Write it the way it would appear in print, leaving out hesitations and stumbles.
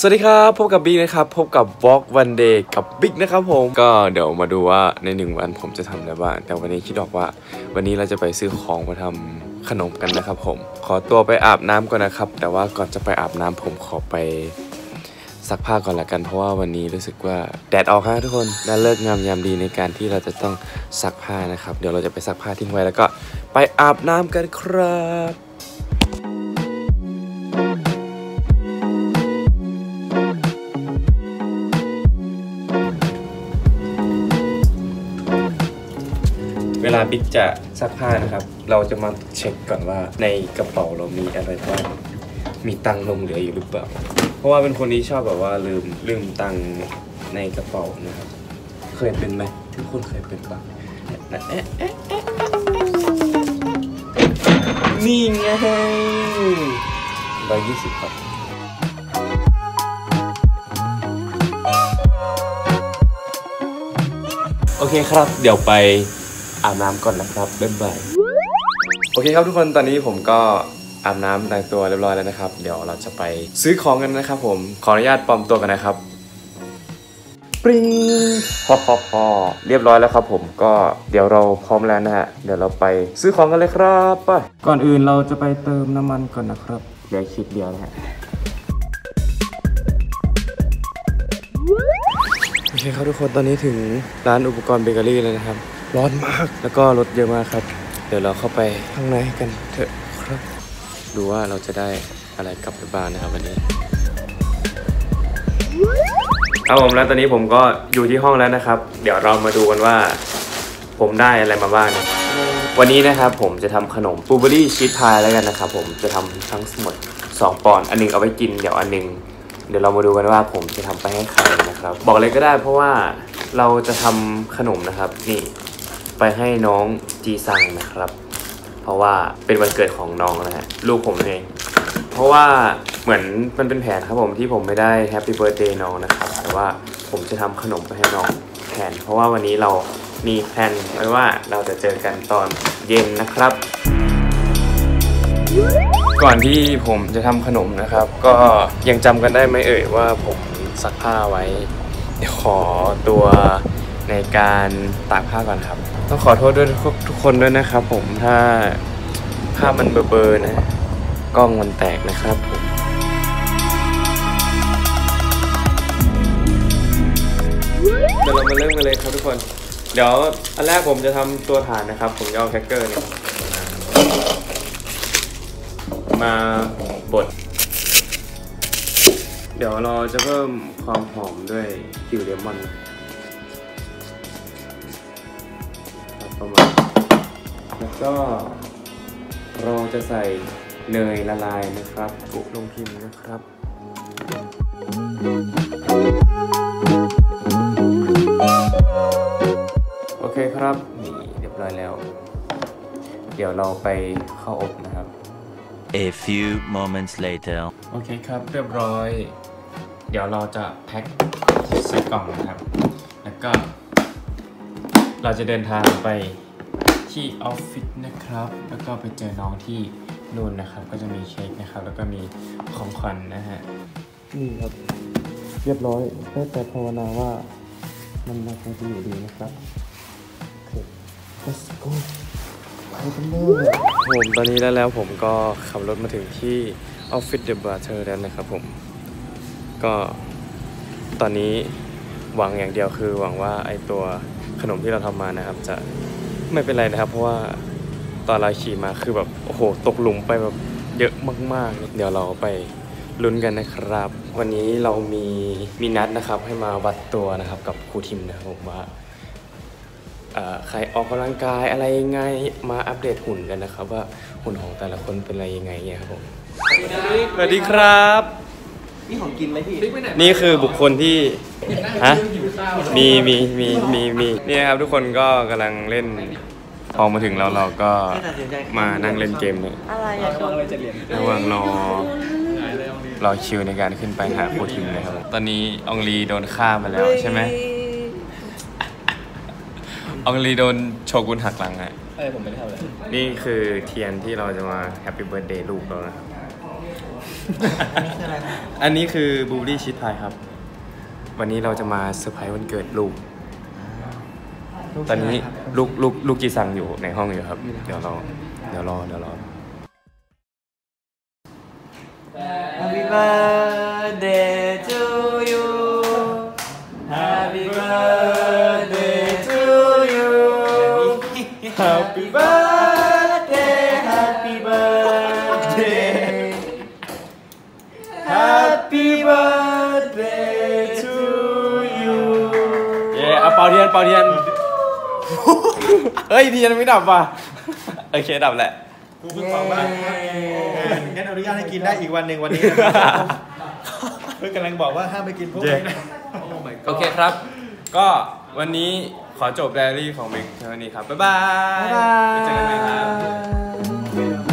สวัสดีครับพบกับบิ๊กนะครับพบกับ Walk One Day กับบิ๊กนะครับผมก็เดี๋ยวมาดูว่าใน1วันผมจะทำอะไรบ้างแต่วันนี้คิดออกว่าวันนี้เราจะไปซื้อของมาทำขนมกันนะครับผมขอตัวไปอาบน้ำก่อนนะครับแต่ว่าก่อนจะไปอาบน้ำผมขอไปซักผ้าก่อนละกันเพราะว่าวันนี้รู้สึกว่าแดดออกครับทุกคนและเลิกงามยามดีในการที่เราจะต้องซักผ้านะครับเดี๋ยวเราจะไปซักผ้าทิ้งไว้แล้วก็ไปอาบน้ำกันครับเวลาบิ๊กจะซักผ้านะครับเราจะมาเช็คก่อนว่าในกระเป๋าเรามีอะไรบ้างมีตังค์ลงเหลืออยู่หรือเปล่าเพราะว่าเป็นคนที่ชอบแบบว่าลืมตังค์ในกระเป๋านะครับเคยเป็นไหมทุกคนเคยเป็นปะนี่ไง120ครับโอเคครับเดี๋ยวไปอาบน้ำก่อนนะครับบ๊ายบายโอเคครับทุกคนตอนนี้ผมก็อาบน้ำแต่งตัวเรียบร้อยแล้วนะครับเดี๋ยวเราจะไปซื้อของกันนะครับผมขออนุญาตปลอมตัวกันนะครับปริ้งฮอเรียบร้อยแล้วครับผมก็เดี๋ยวเราพร้อมแล้วนะฮะเดี๋ยวเราไปซื้อของกันเลยครับไปก่อนอื่นเราจะไปเติมน้ำมันก่อนนะครับเหลือคลิปเดียวนะฮะโอเคครับทุกคนตอนนี้ถึงร้านอุปกรณ์เบเกอรี่เลยนะครับร้อนมากแล้วก็รถเยอะมากครับเดี๋ยวเราเข้าไปข้างในกันเถอะครับดูว่าเราจะได้อะไรกลับไปบ้านนะครับวันนี้ครับผมแล้วตอนนี้ผมก็อยู่ที่ห้องแล้วนะครับเดี๋ยวเรามาดูกันว่าผมได้อะไรมาบ้างวันนี้นะครับผมจะทำขนมบลูเบอรี่ชีสพายแล้วกันนะครับผมจะทำทั้งหมด2 ปอนด์อันนึงเอาไว้กินเดี๋ยวอันนึงเดี๋ยวเรามาดูกันว่าผมจะทำไปให้ใครนะครับบอกเลยก็ได้เพราะว่าเราจะทำขนมนะครับนี่ไปให้น้องจีซังนะครับเพราะว่าเป็นวันเกิดของน้องนะฮะลูกผมเองเพราะว่าเหมือนมันเป็นแผนครับผมที่ผมไม่ได้แฮปปี้เบิร์ธเดย์น้องนะครับแต่ว่าผมจะทำขนมไปให้น้องแทนเพราะว่าวันนี้เรามีแผนไว้ว่าเราจะเจอกันตอนเย็นนะครับก่อนที่ผมจะทำขนมนะครับก็ยังจำกันได้ไหมเอ่ยว่าผมซักผ้าไว้เดี๋ยวขอตัวในการตากผ้าก่อนครับต้องขอโทษด้วยทุกคนด้วยนะครับผมถ้าภาพมันเบลอๆนะกล้องมันแตกนะครับผมเดี๋ยวเรามาเริ่มกันเลยครับทุกคนเดี๋ยวอันแรกผมจะทำตัวฐานนะครับผมจะเอาแคคเกอร์เนี่ยมาบดเดี๋ยวเราจะเพิ่มความหอมด้วยคิวเลมอนประมาณแล้วก็เราจะใส่เนยละลายนะครับกุลงพิมพ์นะครับโอเคครับนี่เรียบร้อยแล้วเดี๋ยวเราไปเข้าอบนะครับ A few moments later โอเคครับเรียบร้อยเดี๋ยวเราจะแพ็คใส่กล่องนะครับแล้วก็เราจะเดินทางไปที่ออฟฟิศนะครับแล้วก็ไปเจอน้องที่นู่นนะครับก็จะมีเค้กนะครับแล้วก็มีของขวัญนะฮะนี่ครับเรียบร้อยแต่ภาวนาว่ามันน่าจะอยู่ดีนะครับโอเค let's go ไปกันเลยผมตอนนี้แล้วผมก็ขับรถมาถึงที่ออฟฟิศเดอะบาร์เทอร์แล้วนะครับผมก็ตอนนี้หวังอย่างเดียวคือหวังว่าไอตัวขนมที่เราทำมานะครับจะไม่เป็นไรนะครับเพราะว่าตอนเราขี่มาคือแบบโอ้โหตกหลุมไปแบบเยอะมากๆเดี๋ยวเราไปลุ้นกันนะครับวันนี้เรามีนัดนะครับให้มาวัดตัวนะครับกับครูทิมนะครับผมว่าใครออกกำลังกายอะไรยังไงมาอัปเดตหุ่นกันนะครับว่าหุ่นของแต่ละคนเป็นอะไรยังไงเนี่ยครับผมสวัสดีครับนี่ของกินไหมพี่นี่คือบุคคลที่ฮะมีนี่ครับทุกคนก็กำลังเล่นพอมาถึงเราก็มานั่งเล่นเกมเนี่ยระหว่างรอคิวในการขึ้นไปหาโค้ชทีมเลยครับตอนนี้อองลีโดนฆ่ามาแล้วใช่ไหมอองลีโดนโชกุนหักหลังอ่ะผมไม่ได้ทำอะไรนี่คือเทียนที่เราจะมาแฮปปี้เบิร์ธเดย์ลูกเรานะครับอันนี้คืออะไรครับอันนี้คือบูเบอรี่ชีสพายครับ วันนี้เราจะมาเซอร์ไพรส์วันเกิดลูก ตอนนี้ลูกจีซังอยู่ในห้องอยู่ครับ เดี๋ยวรอ Happy birthday to you Happy birthday to you Happy birthday Happy birthday Happy birthday to you เย้เอาเป่าเทียนเฮ้ยเทียนไม่ดับว่ะโอเคดับแหละกูเพิ่งบอกว่างั้นอนุญาตให้กินได้อีกวันหนึ่งวันนี้นะครับเพิ่งกำลังบอกว่าห้ามไปกินพวกนี้นะโอเคครับ ก็วันนี้ขอจบไดอารี่ของเมกเท่านี้ครับ บ๊ายบายบ๊ายบายไว้เจอกันใหม่ครับ